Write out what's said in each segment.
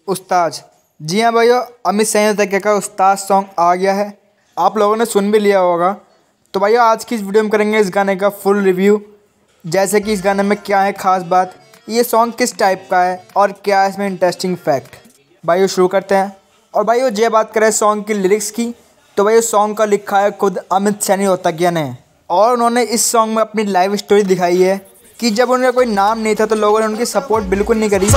उस्ताद। जी हाँ भाइयों, अमित सैनी तक का उस्ताद सॉन्ग आ गया है। आप लोगों ने सुन भी लिया होगा। तो भाइयों आज की इस वीडियो में करेंगे इस गाने का फुल रिव्यू, जैसे कि इस गाने में क्या है ख़ास बात, ये सॉन्ग किस टाइप का है और क्या है इसमें इंटरेस्टिंग फैक्ट। भाइयों शुरू करते हैं। और भाइयों ये बात करें सॉन्ग की लिरिक्स की, तो भाई सॉन्ग का लिखा है खुद अमित सैनी होता ने, और उन्होंने इस सॉन्ग में अपनी लाइव स्टोरी दिखाई है कि जब उनका कोई नाम नहीं था तो लोगों ने उनकी सपोर्ट बिल्कुल नहीं करी।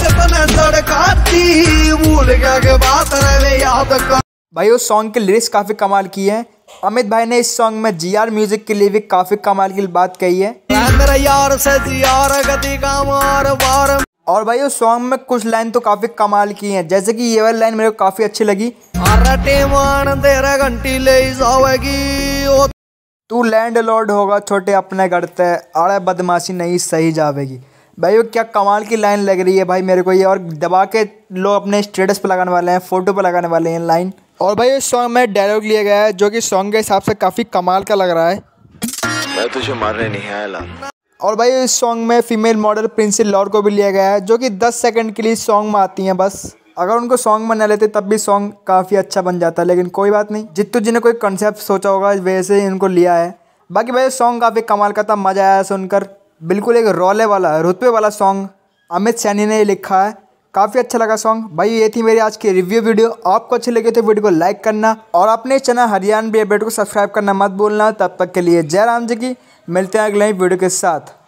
भाई उस सॉन्ग के लिरिक्स काफ़ी कमाल की है। अमित भाई ने इस सॉन्ग में जीआर म्यूजिक के लिए भी काफ़ी कमाल की बात कही है। और भाई उस सॉन्ग में कुछ लाइन तो काफ़ी कमाल की हैं, जैसे कि ये वाली लाइन मेरे को काफ़ी अच्छी लगी। तू लैंड लॉर्ड होगा छोटे अपने घर ते, अरे बदमाशी नहीं सही जावेगी। भाई वो क्या कमाल की लाइन लग रही है भाई मेरे को ये, और दबा के लोग अपने स्टेटस पर लगाने वाले हैं, फोटो पर लगाने वाले हैं लाइन। और भाई इस सॉन्ग में डायलॉग लिया गया है जो कि सॉन्ग के हिसाब से काफ़ी कमाल का लग रहा है। मैं तुझे मारने नहीं आया। और भाई इस सॉन्ग में फीमेल मॉडल प्रिंसी लॉर को भी लिया गया है, जो कि 10 सेकंड के लिए सॉन्ग में आती हैं बस। अगर उनको सॉन्ग में न लेते तब भी सॉन्ग काफ़ी अच्छा बन जाता है, लेकिन कोई बात नहीं, जित्तू जी ने कोई कॉन्सेप्ट सोचा होगा वैसे ही इनको लिया है। बाकी भाई सॉन्ग काफ़ी कमाल का था, मज़ा आया सुनकर। बिल्कुल एक रोले वाला रुतबे वाला सॉन्ग अमित सैनी ने लिखा है, काफ़ी अच्छा लगा सॉन्ग। भाई ये थी मेरी आज की रिव्यू वीडियो। आपको अच्छी लगे तो वीडियो को लाइक करना और अपने चैनल हरियाणवी अपडेट को सब्सक्राइब करना मत भूलना। तब तक के लिए जय राम जी की। मिलते हैं अगले वीडियो के साथ।